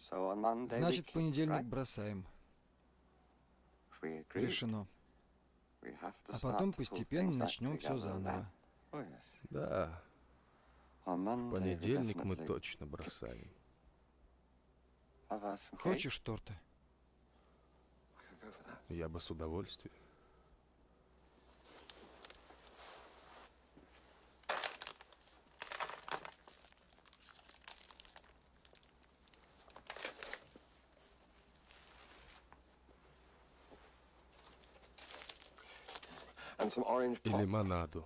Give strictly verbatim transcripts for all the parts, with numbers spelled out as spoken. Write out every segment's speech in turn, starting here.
Значит, в понедельник бросаем. Решено. А потом постепенно начнем все заново. Да. В понедельник мы точно бросаем. Хочешь торта? Я бы с удовольствием. И лимонаду.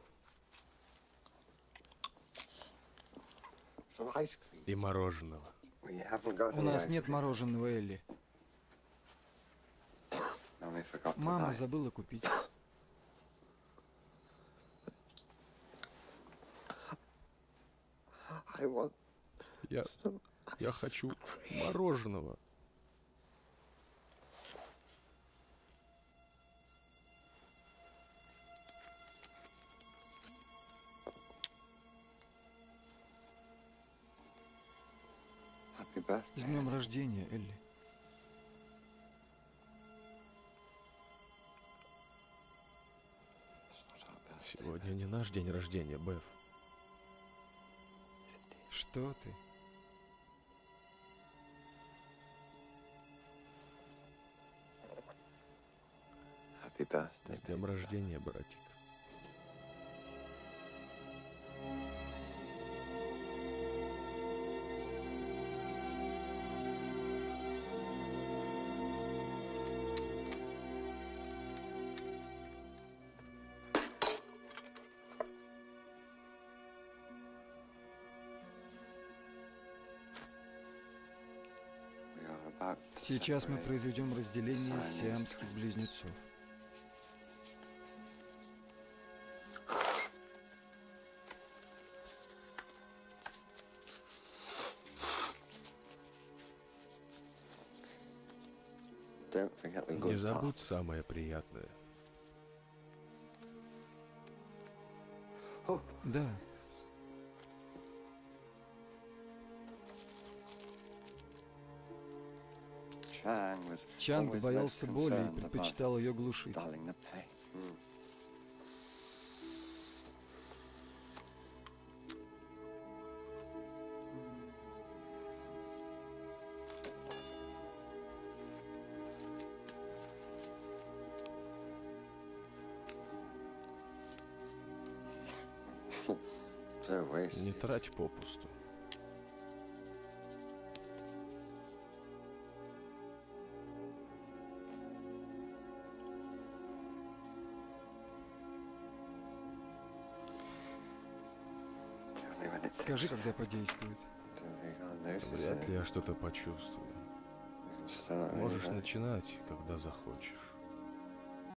И мороженого. У нас нет мороженого, Элли. Мама забыла купить. Я, я хочу мороженого. С днем рождения, Элли. Сегодня не наш день рождения, Беф. Что ты? С днем рождения, братик. Сейчас мы произведем разделение сиамских близнецов. Не забудь самое приятное. Да. Чанг боялся боли и предпочитал ее глушить. Не трать попусту. Скажи, когда подействует. Вряд ли я что-то почувствую. Можешь начинать, когда захочешь.